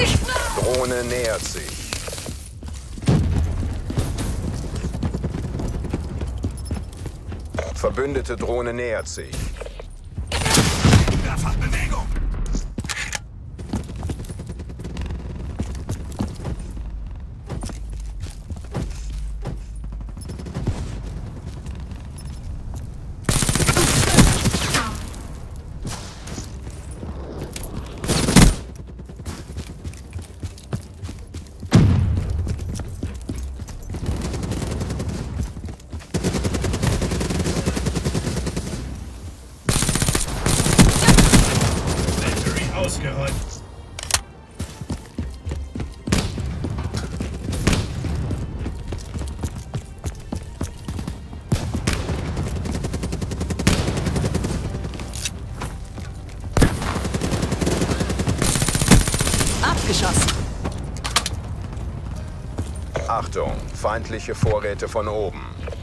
Drohne nähert sich. Verbündete Drohne nähert sich. Mehrfach Bewegung! Ausgeräumt. Abgeschossen. Achtung, feindliche Vorräte von oben.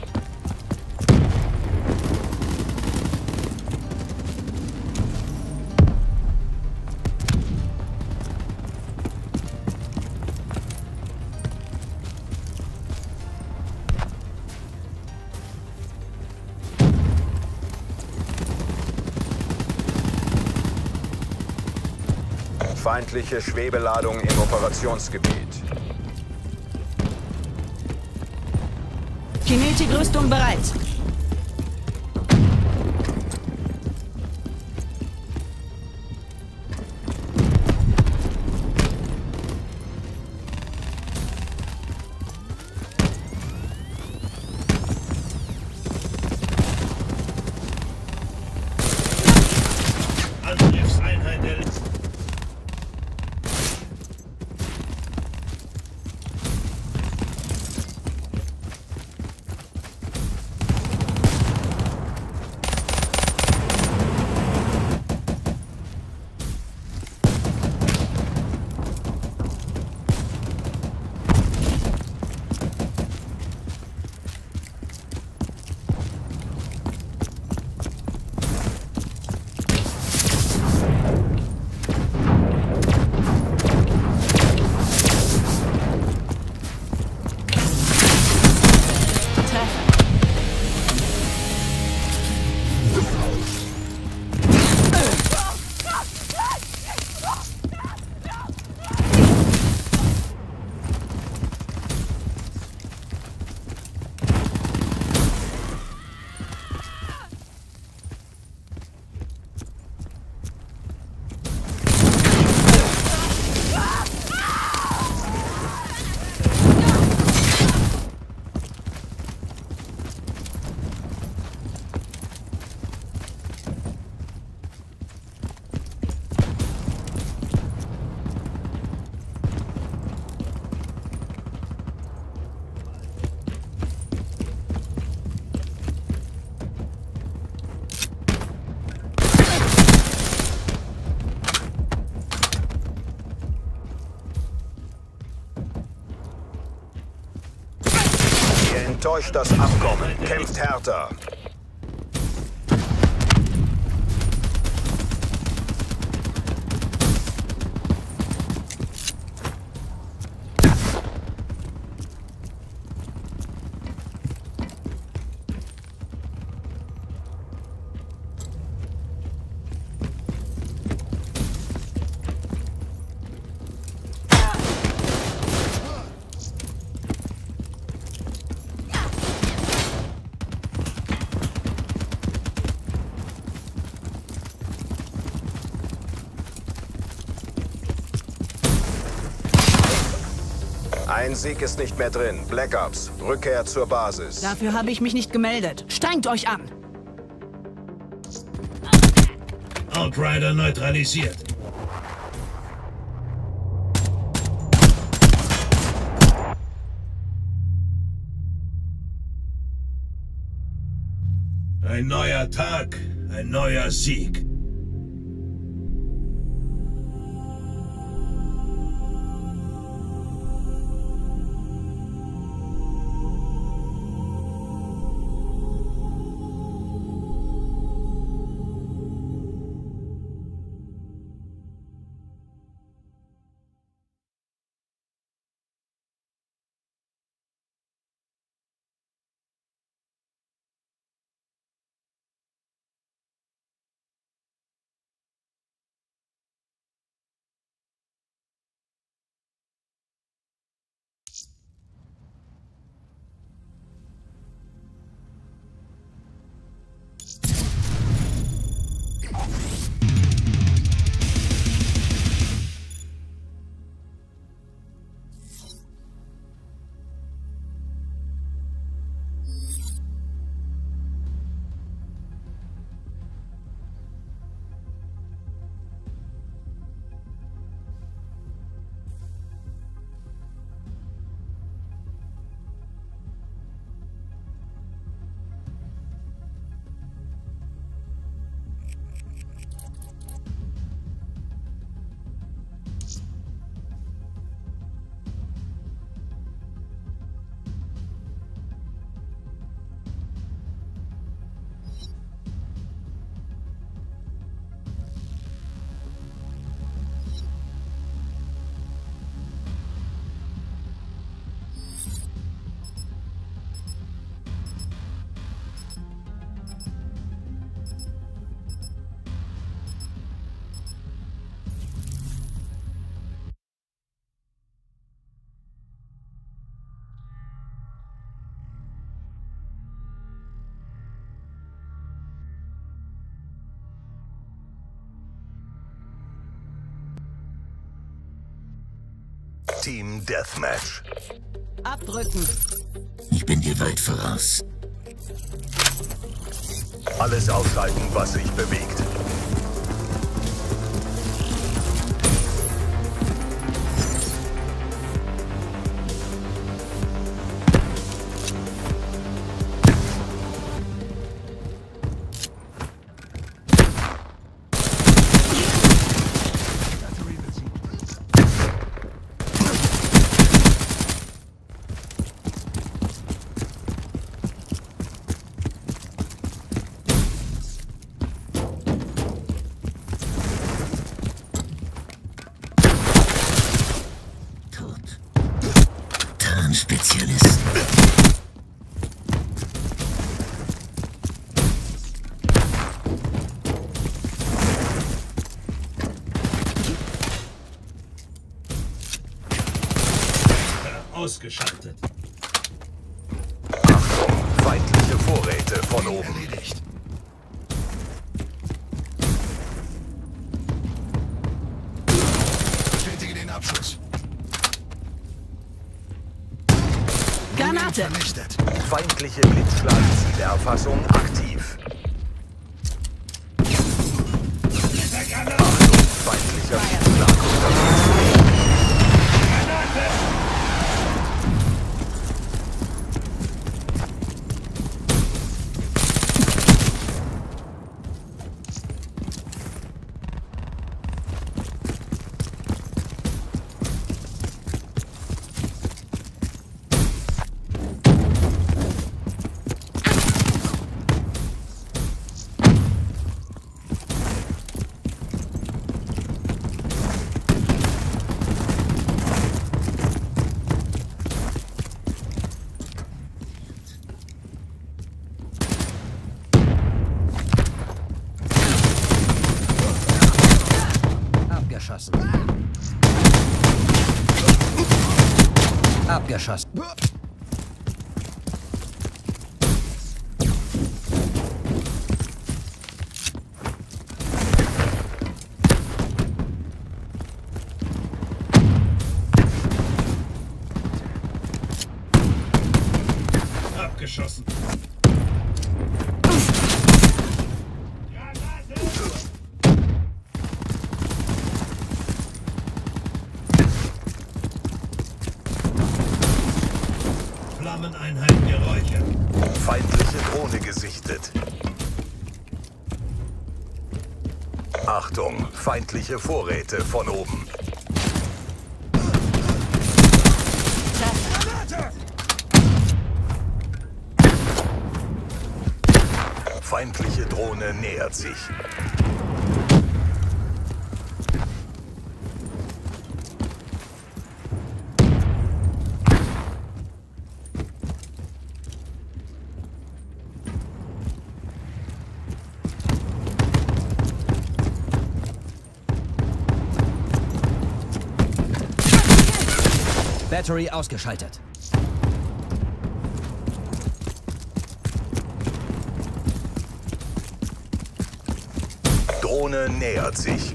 Feindliche Schwebeladung im Operationsgebiet. Kinetikrüstung bereit. Angriffseinheit der Ihr enttäuscht das Abkommen. Kämpft härter. Ein Sieg ist nicht mehr drin. Black Ops, Rückkehr zur Basis. Dafür habe ich mich nicht gemeldet. Strengt euch an. Outrider neutralisiert. Ein neuer Tag, ein neuer Sieg. Team Deathmatch. Abrücken. Ich bin dir weit voraus. Alles ausschalten, was sich bewegt. Spezialist. Ausgeschaltet. Achtung, feindliche Vorräte von oben. Erledigt. Bestätige den Abschuss. Granate. Vernichtet. Feindliche Blitzschlag-Zielerfassung aktiv. Achtung, feindlicher Blitzschlag unterwegs. Abgeschossen. Abgeschossen. Abgeschossen. Flammeneinheit geräuchert. Feindliche Drohne gesichtet. Achtung, feindliche Vorräte von oben. Feindliche Drohne nähert sich. Battery ausgeschaltet. Drohne nähert sich.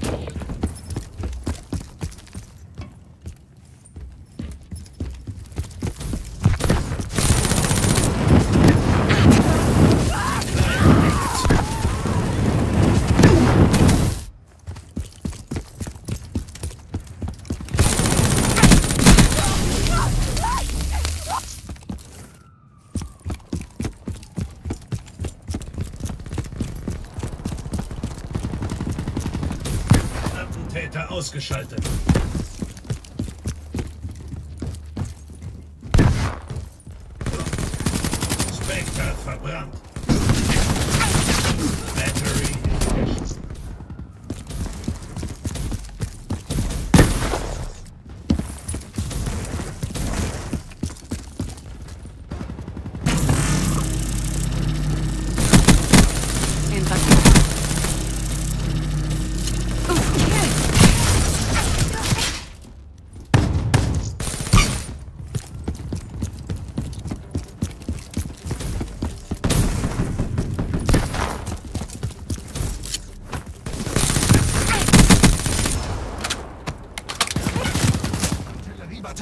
Täter ausgeschaltet. Spectre verbrannt. Battery ist geschossen.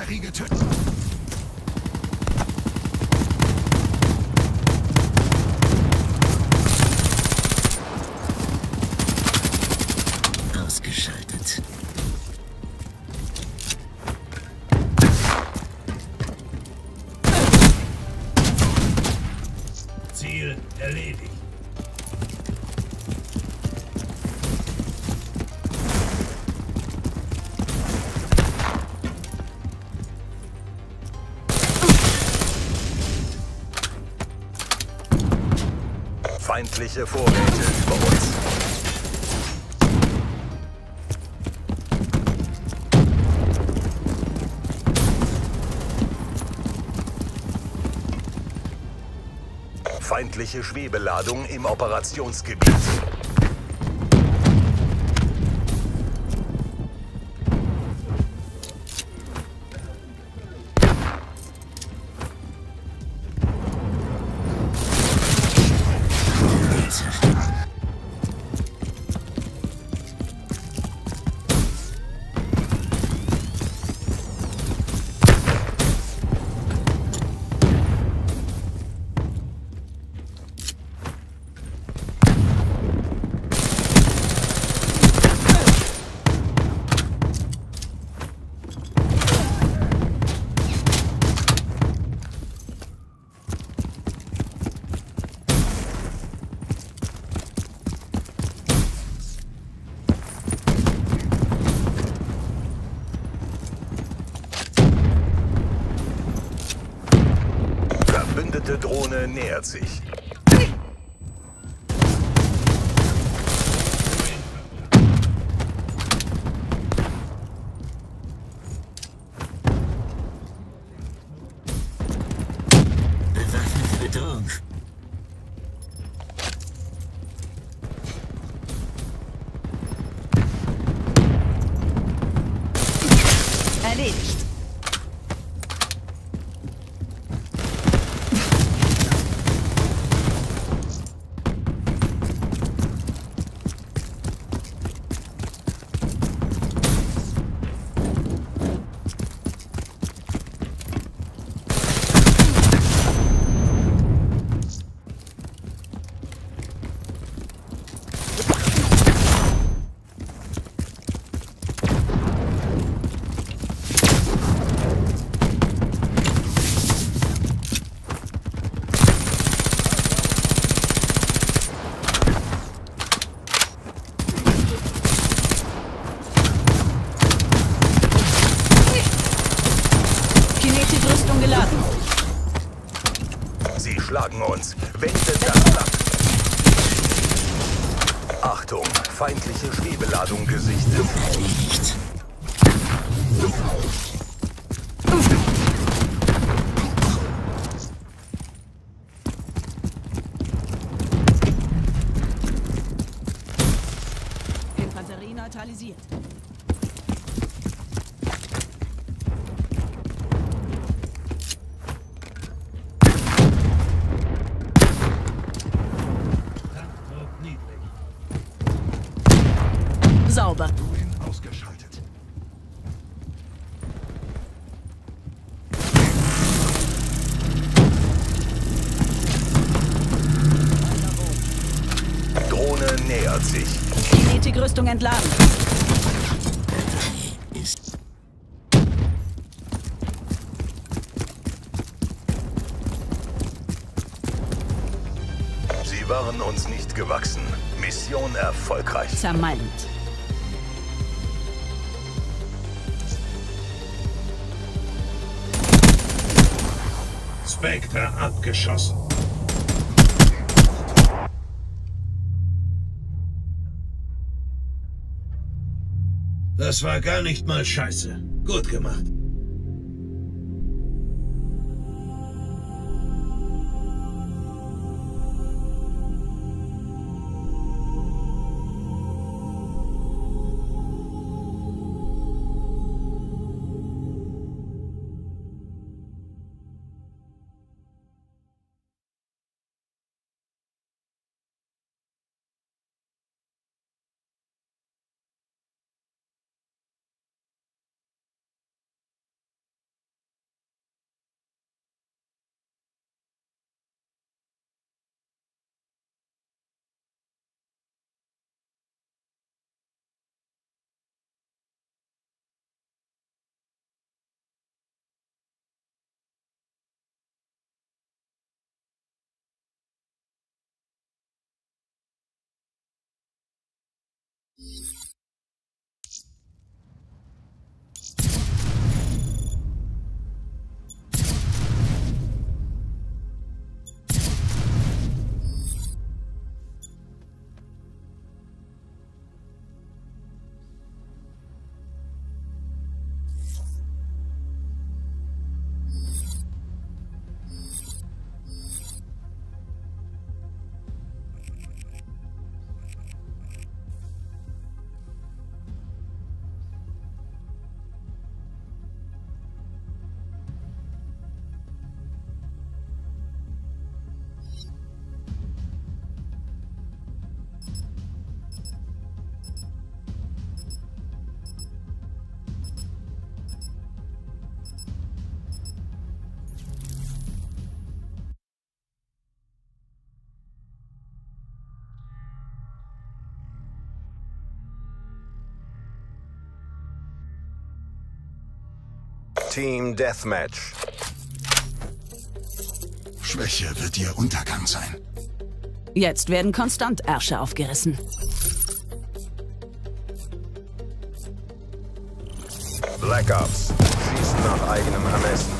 Batterie getötet. Ausgeschaltet. Ziel erledigt. Feindliche Vorräte über uns. Feindliche Schwebeladung im Operationsgebiet. Verbündete Drohne nähert sich. Bewaffnete Bedrohung. Erledigt. Kinetik-Rüstung geladen. Sie schlagen uns. Wendet das Blatt. Achtung, feindliche Schwebeladung gesichtet. Erledigt. Infanterie neutralisiert. Kampfdruck niedrig. Sauber. Ausgeschaltet. Drohne nähert sich. Kinetik-Rüstung entladen. Batterie ist Sie waren uns nicht gewachsen. Mission erfolgreich. Zermalmt. Spectre abgeschossen. Das war gar nicht mal scheiße. Gut gemacht. Team Deathmatch. Schwäche wird ihr Untergang sein. Jetzt werden konstant Ärsche aufgerissen. Black Ops. Schießt nach eigenem Ermessen.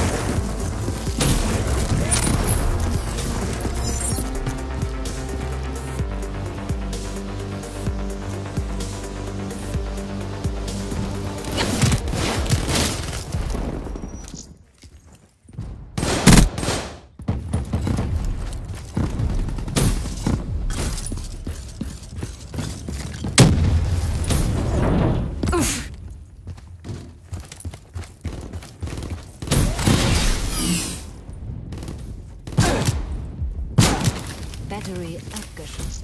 Battery abgeschossen.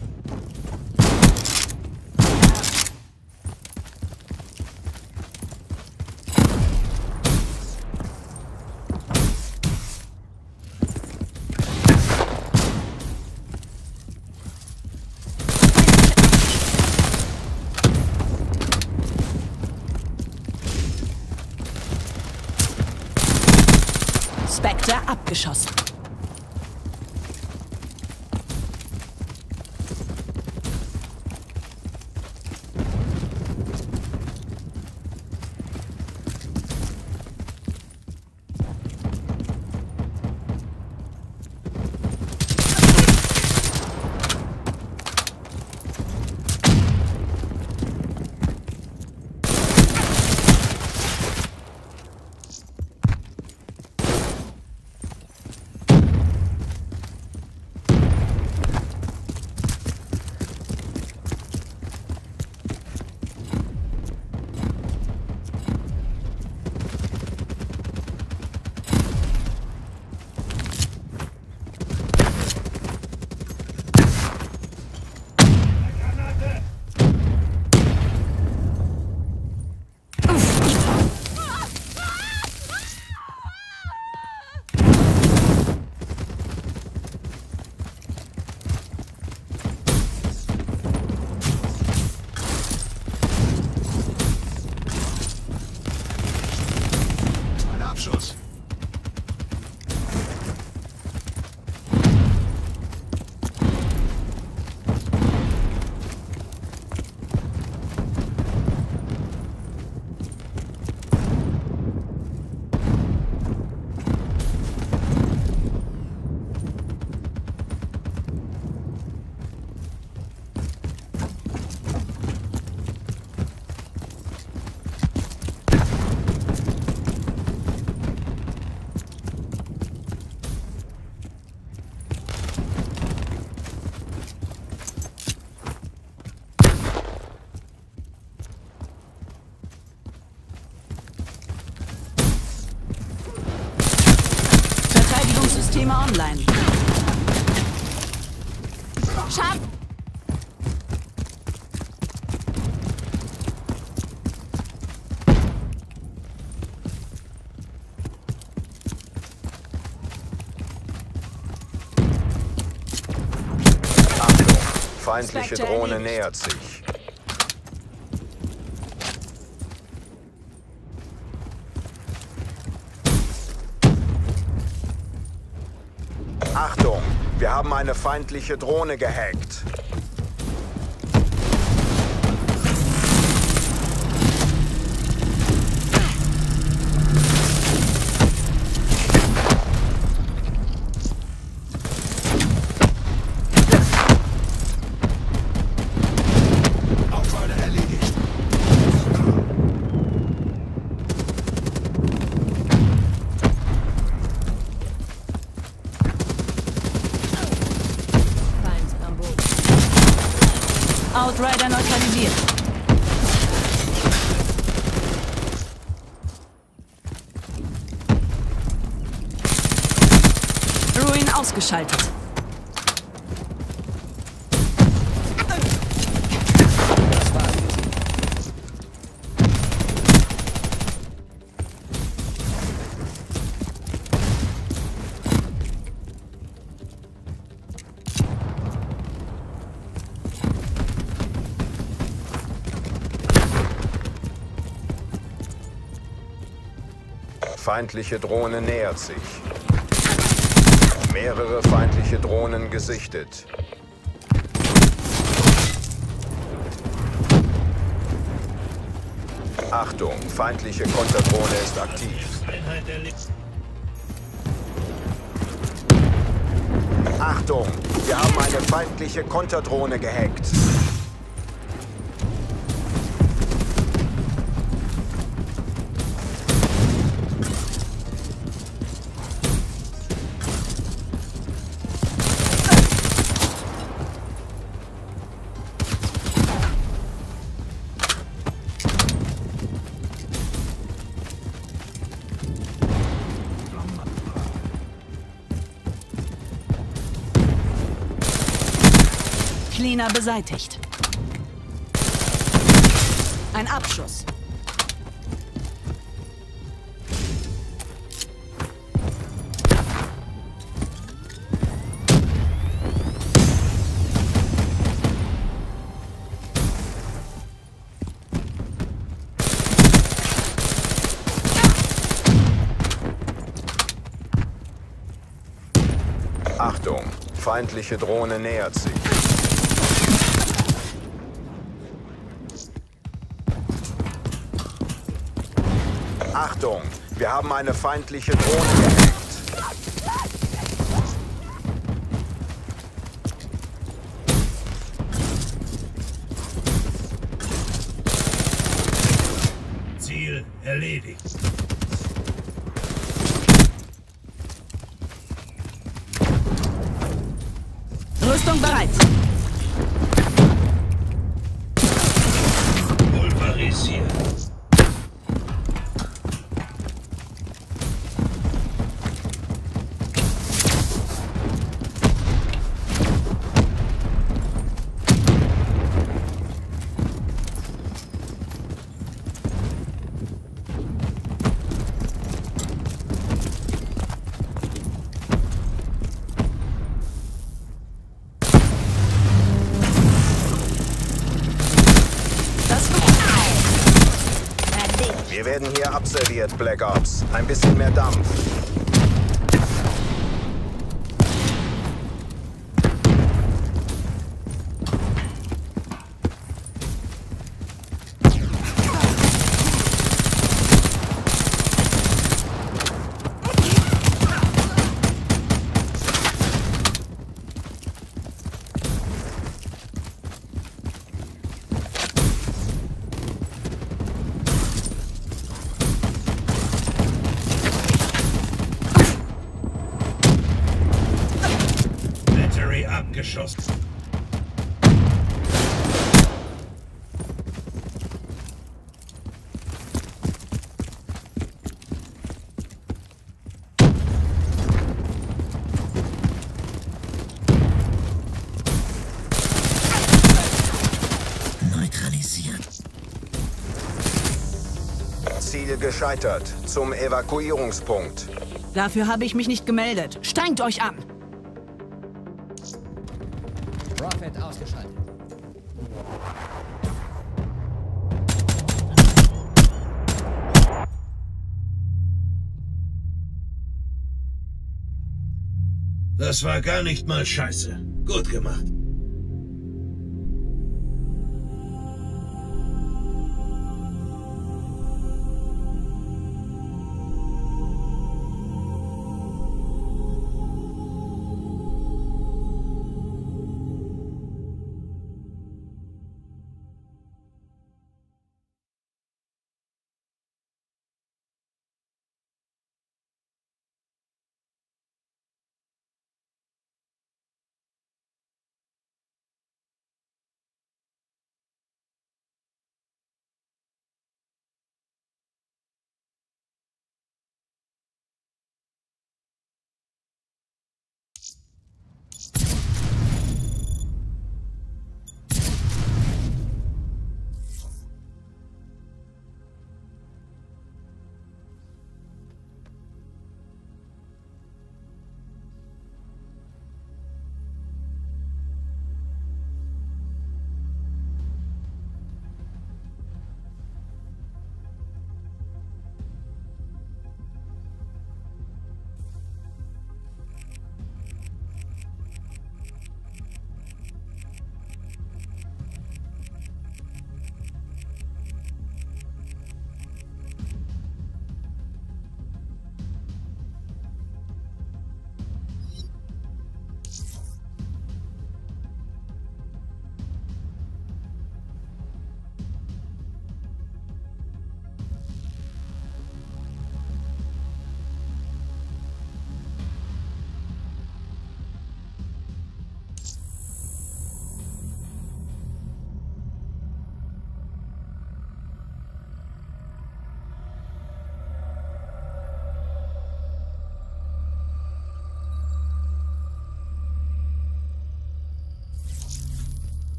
Spectre abgeschossen. Abschuss. Verteidigungssysteme online. Scharf! Achtung, feindliche Spectre Drohne erledigt. nähert sich. Achtung, wir haben eine feindliche Drohne gehackt. Aufgabe erledigt. Feind am Boden. Outrider neutralisiert. Ruin ausgeschaltet. Das waren sie. Feindliche Drohne nähert sich. Mehrere feindliche Drohnen gesichtet. Achtung, feindliche Konterdrohne ist aktiv. Einheit erledigt. Achtung, wir haben eine feindliche Konterdrohne gehackt. Cleaner beseitigt. Ein Abschuss. Achtung, feindliche Drohne nähert sich. Achtung, wir haben eine feindliche Drohne gehackt. Ziel erledigt. Rüstung bereit. Pulverisiert. Wir werden hier abserviert, Black Ops. Ein bisschen mehr Dampf. Battery abgeschossen. Neutralisiert. Ziel gescheitert. Zum Evakuierungspunkt. Dafür habe ich mich nicht gemeldet. Strengt euch an. Prophet ausgeschaltet. Das war gar nicht mal scheiße. Gut gemacht.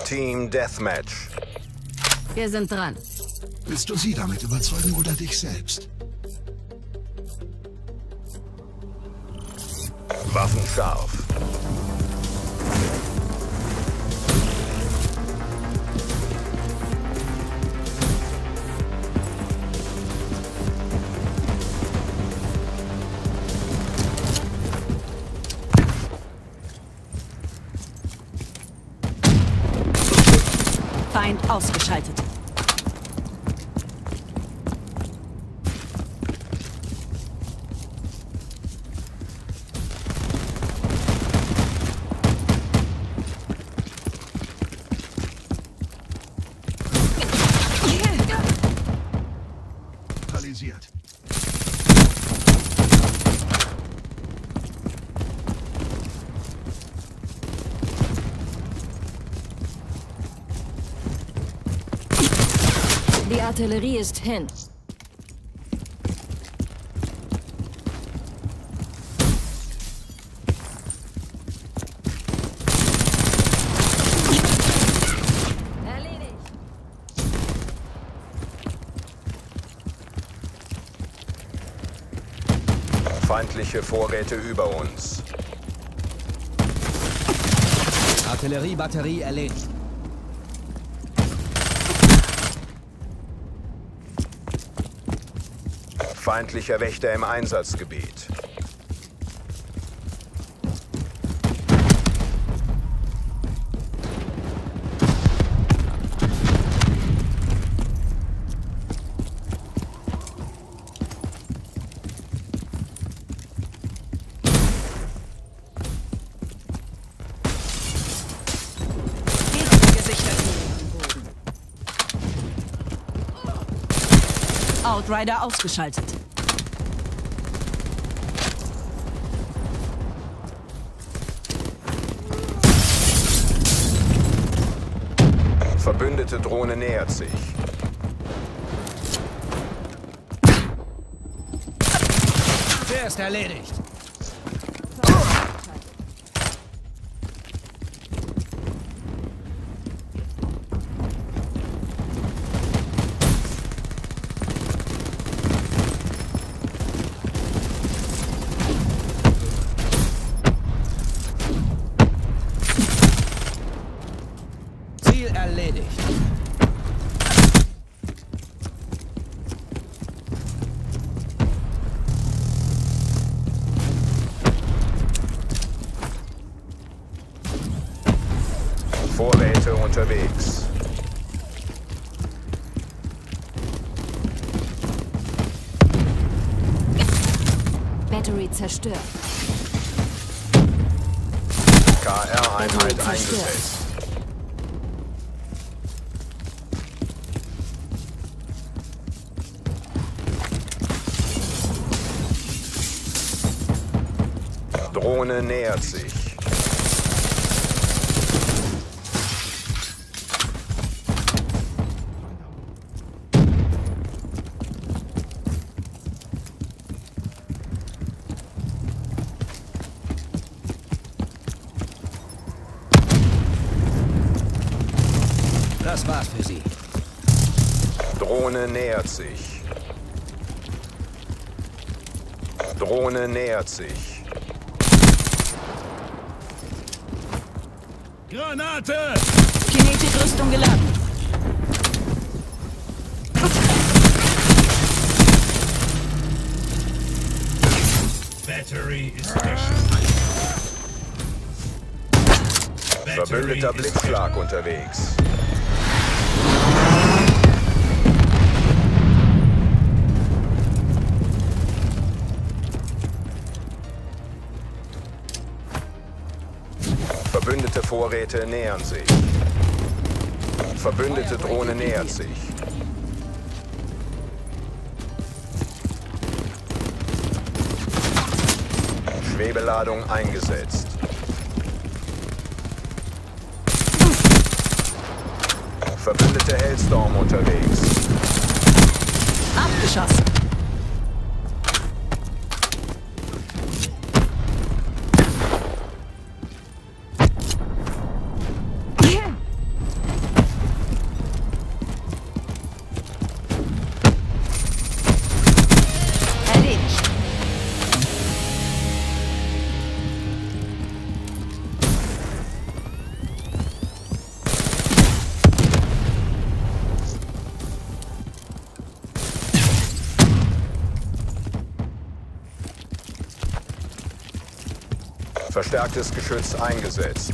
Team Deathmatch. Wir sind dran. Willst du sie damit überzeugen oder dich selbst? Waffen scharf. Feind ausgeschaltet. Neutralisiert. Die Artillerie ist hin. Erledigt. Feindliche Vorräte über uns. Artilleriebatterie erledigt. Feindlicher Wächter im Einsatzgebiet. Outrider ausgeschaltet. Verbündete Drohne nähert sich. Der ist erledigt. Ziel erledigt. Vorräte unterwegs. Battery zerstört. KR-Einheit eingesetzt. Drohne nähert sich. Das war's für Sie. Drohne nähert sich. Drohne nähert sich. Granate! Kinetik-Rüstung geladen. Battery ist geschafft. Verbündeter Blitzschlag unterwegs. Verbündete Vorräte nähern sich. Verbündete Drohne nähert sich. Schwebeladung eingesetzt. Verbündete Hellstorm unterwegs. Abgeschossen. Verstärktes Geschütz eingesetzt.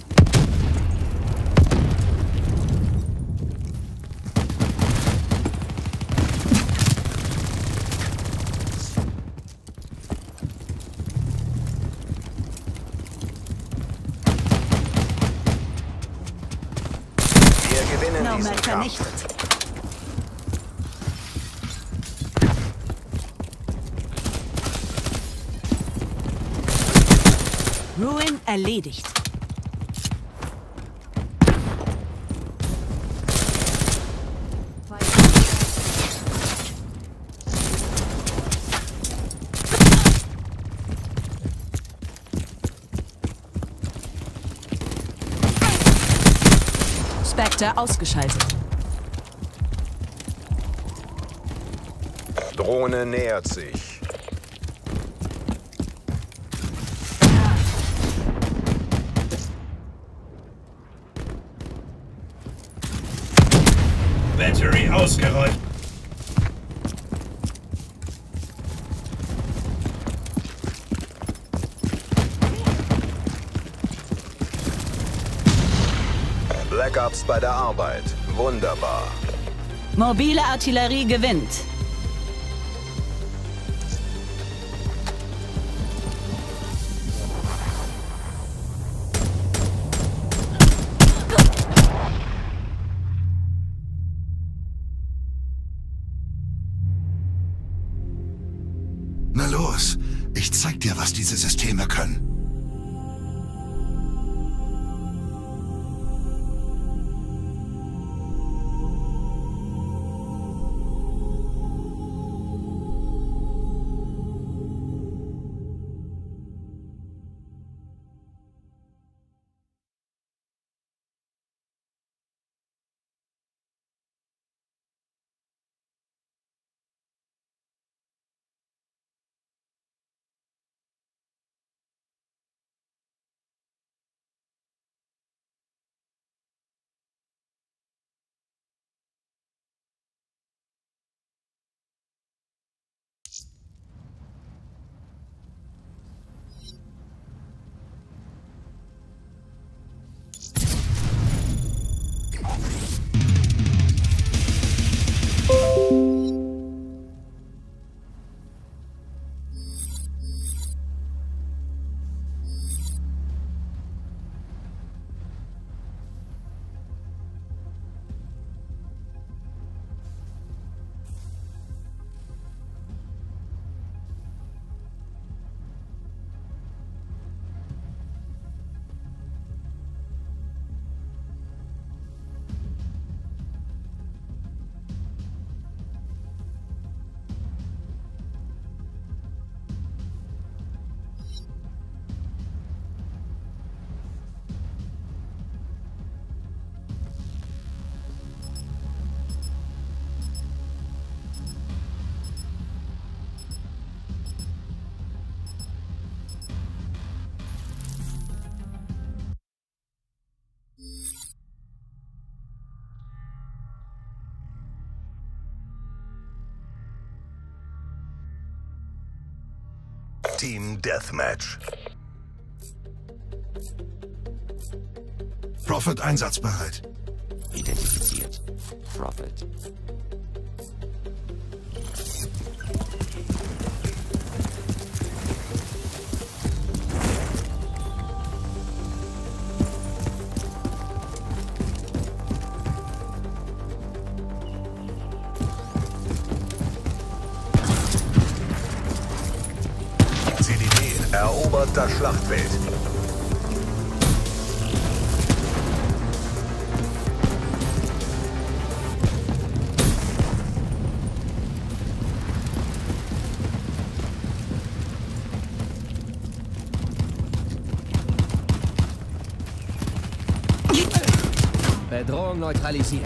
Wir gewinnen diesen Nomad Kampf. vernichtet. Ruin erledigt. Spectre ausgeschaltet. Drohne nähert sich. Battery ausgerollt. Black Ops bei der Arbeit. Wunderbar. Mobile Artillerie gewinnt. Na los, ich zeig dir, was diese Systeme können. Team Deathmatch. Prophet einsatzbereit. Identifiziert. Prophet. CDD erobert das Schlachtfeld. Bedrohung neutralisiert.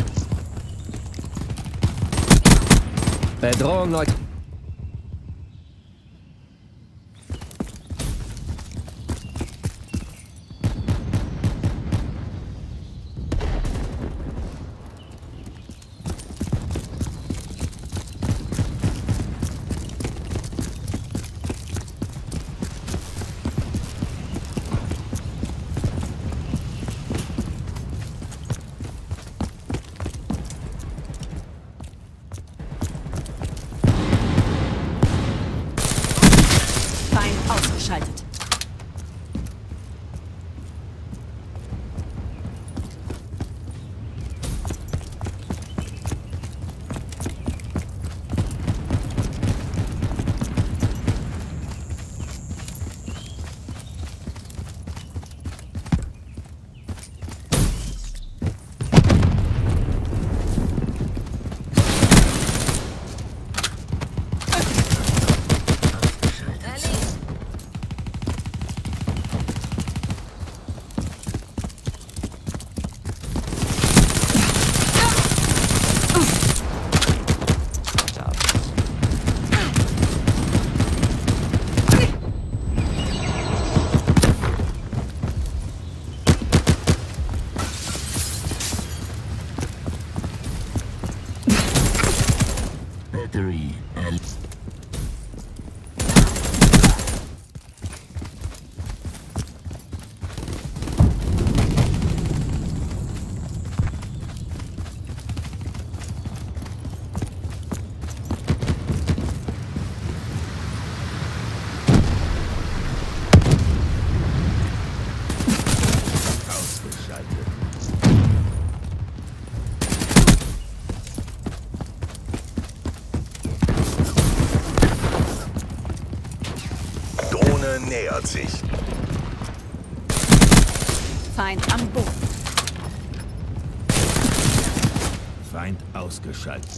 Bedrohung neutralisiert. nähert sich. Feind am Boden. Feind ausgeschaltet.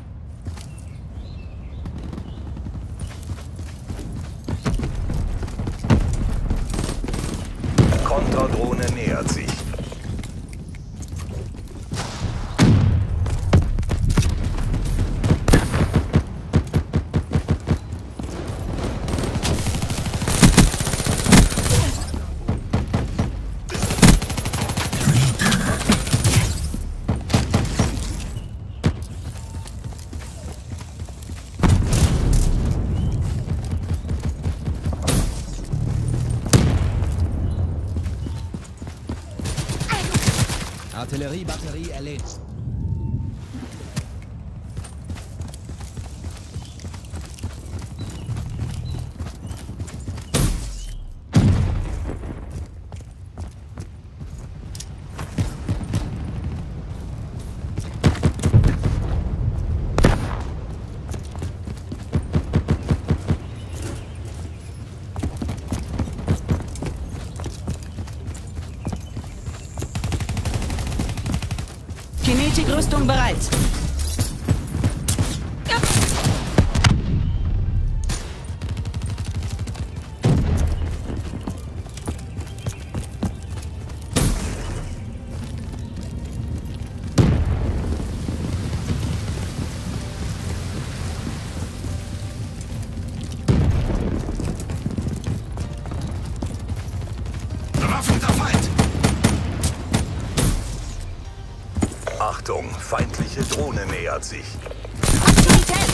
Konterdrohne nähert sich. Artilleriebatterie erledigt. Kinetikrüstung bereit. Bewaffneter Feind! Achtung, feindliche Drohne nähert sich. Aktivität!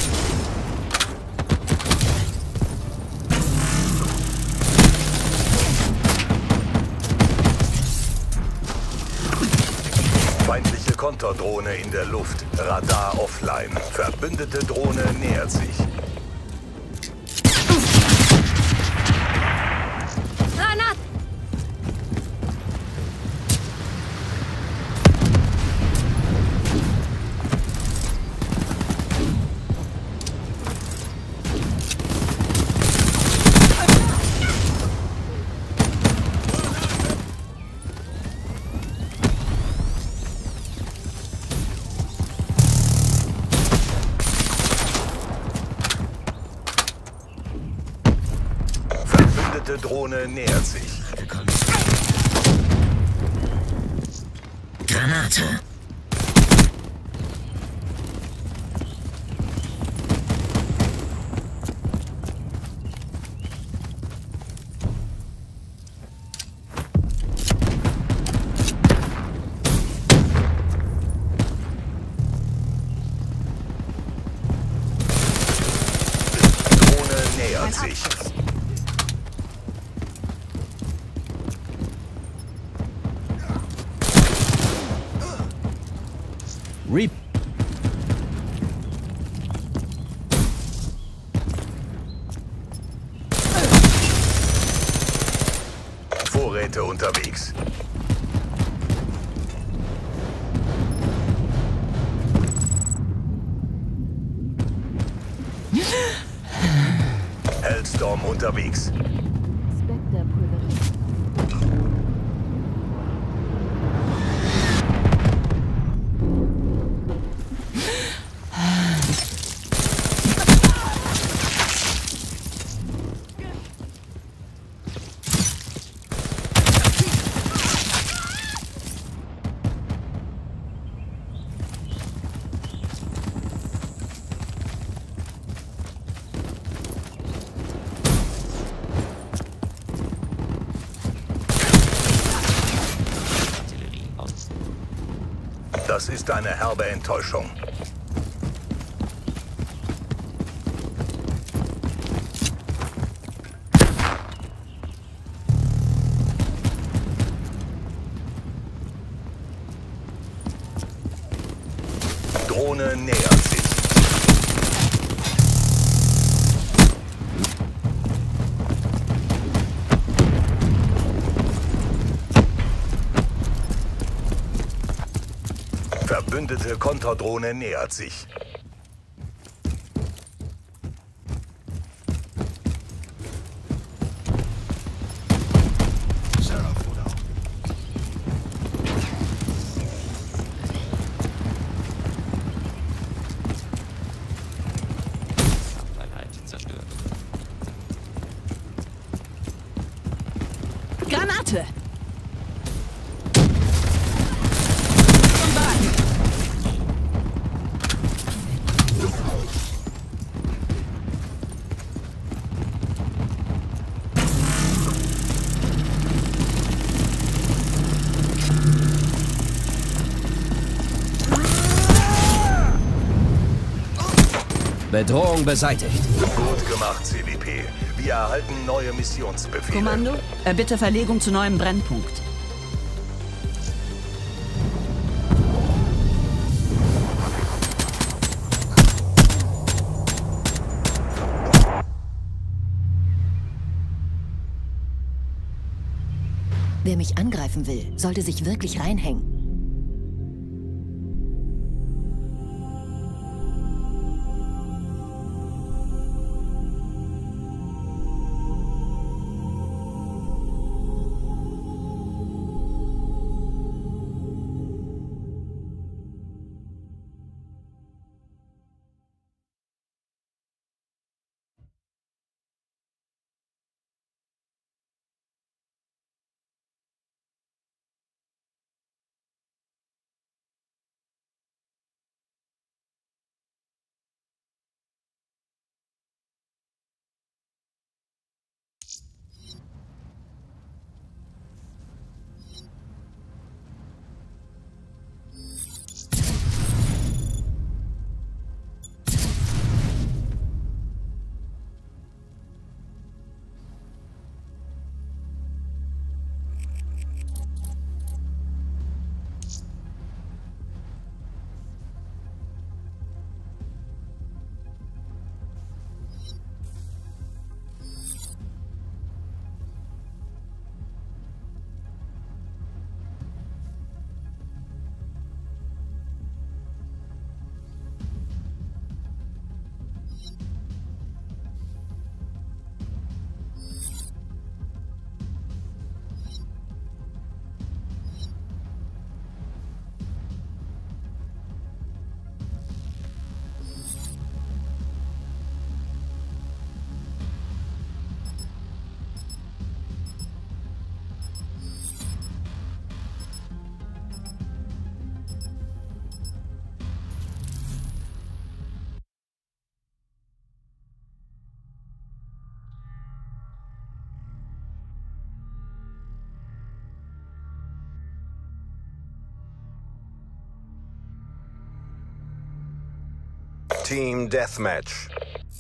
Feindliche Konterdrohne in der Luft. Radar offline. Verbündete Drohne nähert sich. Granat! Verbündete Drohne nähert sich. Granate. Drohne nähert sich. Reap. Vorräte unterwegs. Hellstorm unterwegs. Spectre pulveriert. Artillerie aus. Das ist eine herbe Enttäuschung. Drohne nähert sich. Verbündete Konterdrohne nähert sich. Bedrohung beseitigt. Gut gemacht, CVP. Wir erhalten neue Missionsbefehle. Kommando, bitte Verlegung zu neuem Brennpunkt. Wer mich angreifen will, sollte sich wirklich reinhängen. Team Deathmatch.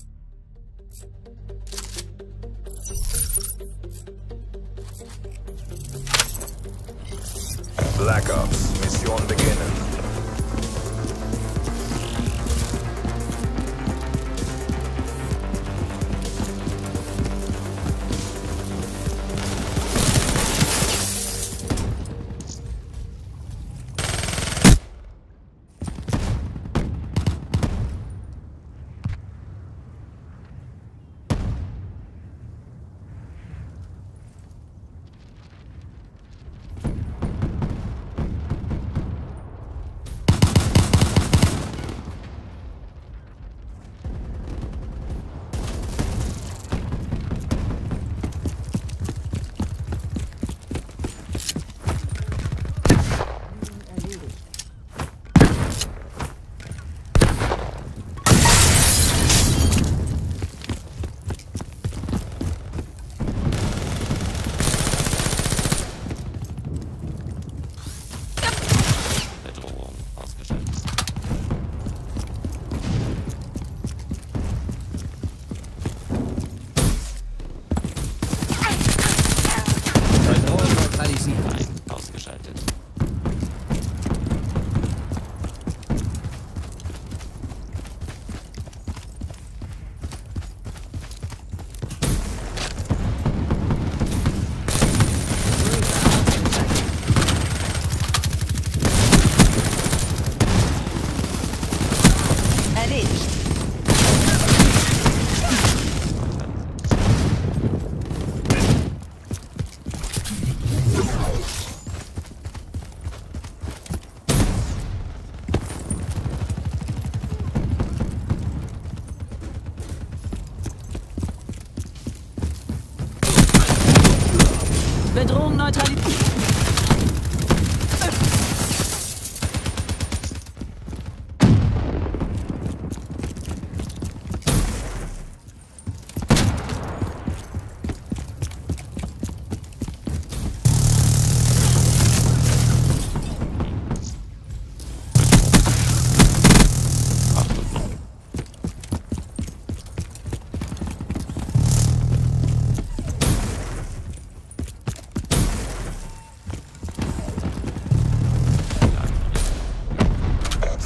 Black Ops, Mission beginnen. Ausgeschaltet. Erledigt. Bedrohung neutralisiert.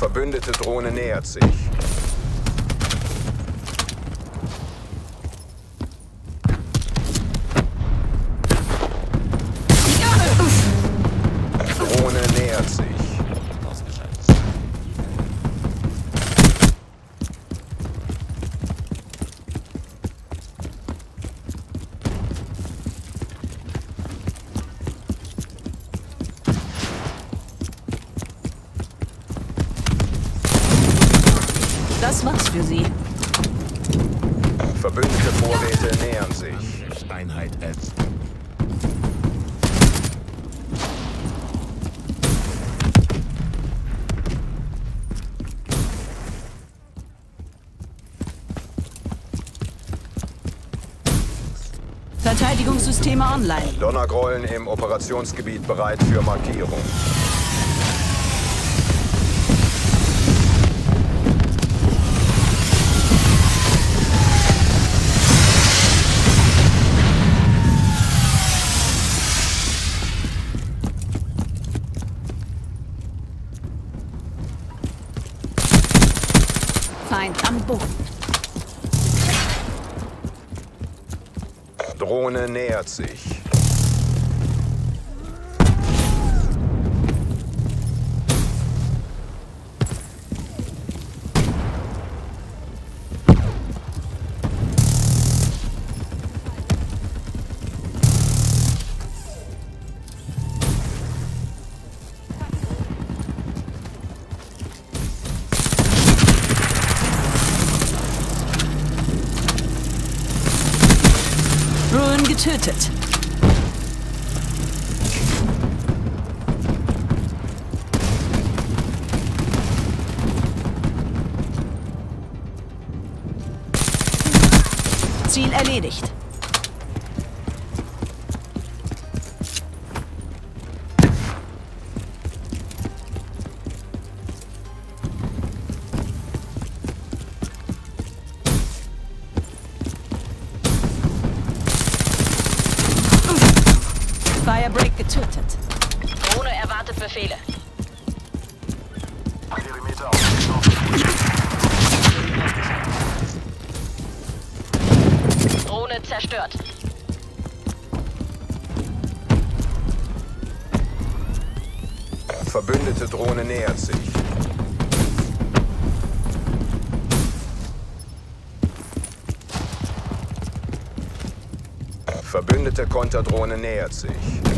Verbündete Drohne nähert sich. Drohne nähert sich. Ausgeschaltet. Das war's für Sie. Verbündete Vorräte nähern sich. Einheit F. Verteidigungssysteme online. Donnergrollen im Operationsgebiet bereit für Markierung. Feind am Boden. Drohne nähert sich. Ruin getötet. Ziel erledigt. Firebreak getötet. Drohne erwartet Befehle. Drohne zerstört. Verbündete Drohne nähert sich. Verbündete Konterdrohne nähert sich.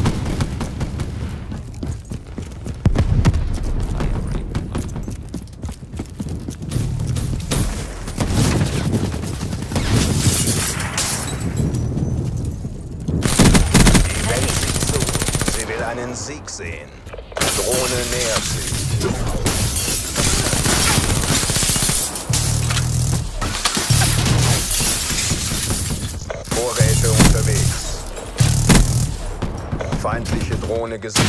Die wendet sich zu. Sie will einen Sieg sehen. Drohne nähert sich. Vorräte unterwegs. Feindliche Drohne gesichtet.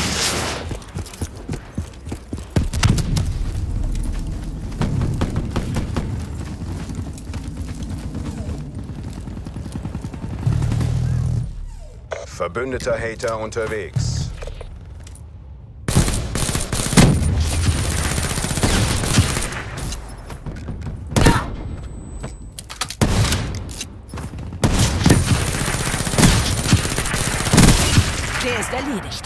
Verbündeter Hater unterwegs. Der ist erledigt.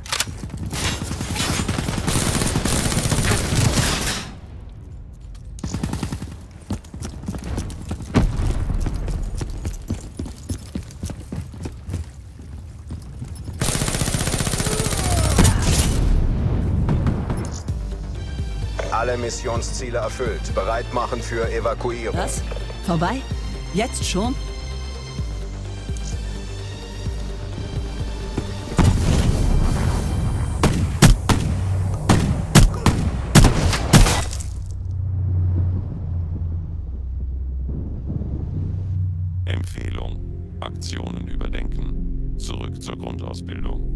Alle Missionsziele erfüllt. Bereit machen für Evakuierung. Was? Vorbei? Jetzt schon? Empfehlung: Aktionen überdenken. Zurück zur Grundausbildung.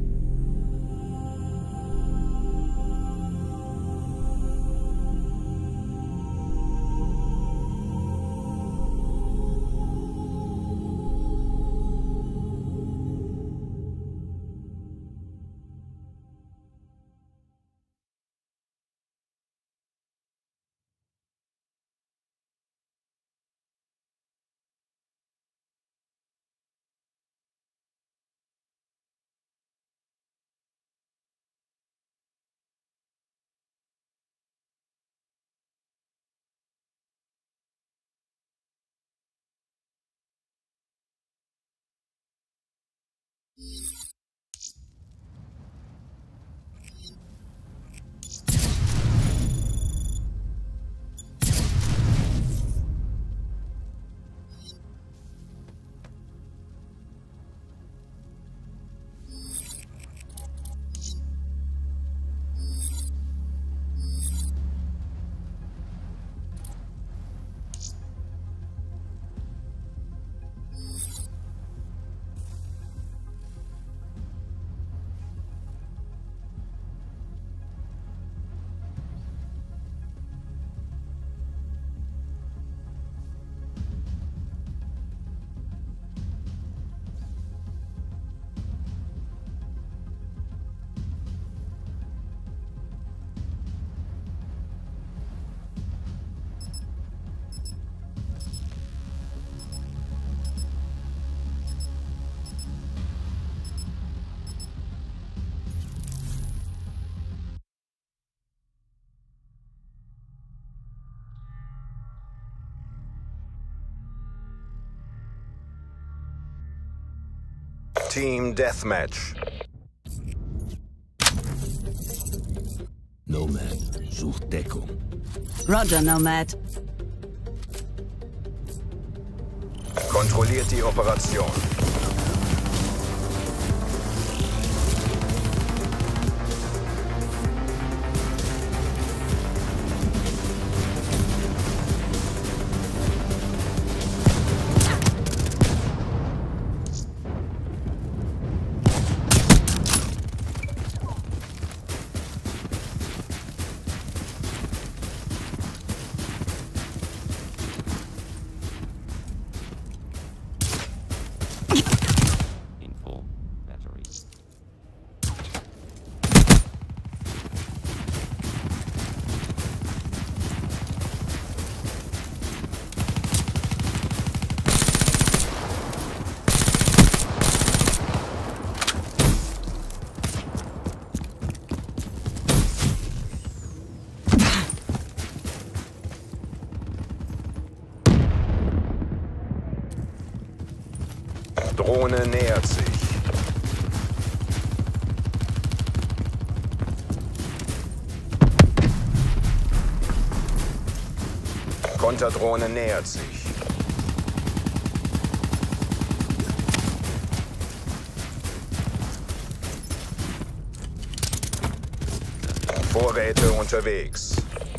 Team Deathmatch. Nomad, sucht Deckung. Roger, Nomad. Kontrolliert die Operation. Info. Battery. Drohne nähert sich. Konterdrohne nähert sich. Vorräte unterwegs.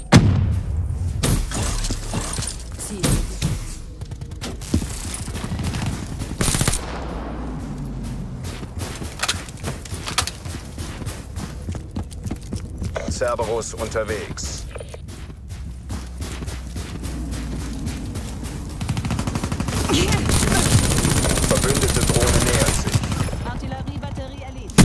Cerberus unterwegs. Verbündete Drohne nähert sich. Artilleriebatterie erledigt.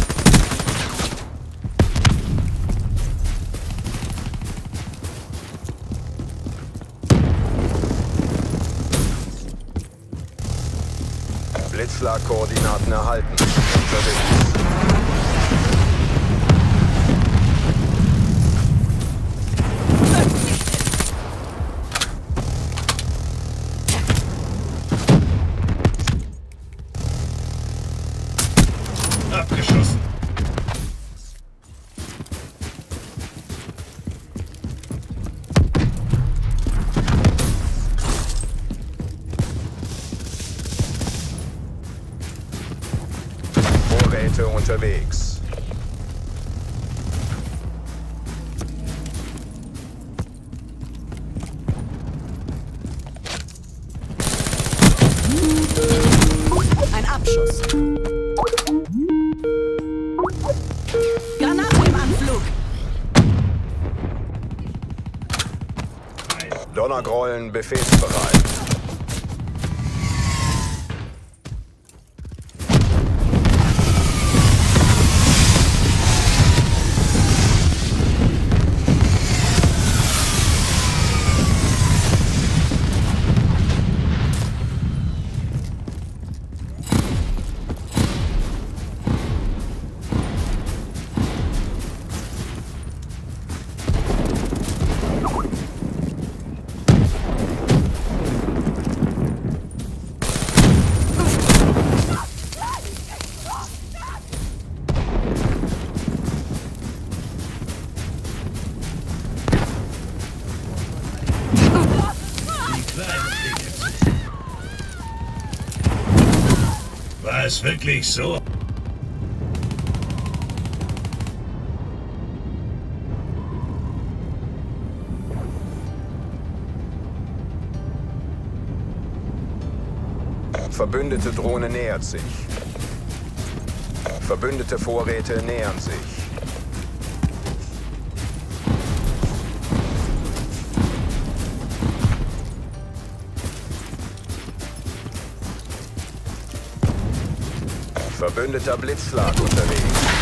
Blitzschlag-Koordinaten erhalten. Unterwegs. Abgeschossen. Vorräte unterwegs. Ein Abschuss. Granaten im Anflug. Donnergrollen befehlsbereit. War es wirklich so? Verbündete Drohne nähert sich. Verbündete Vorräte nähern sich. Verbündeter Blitzschlag unterwegs.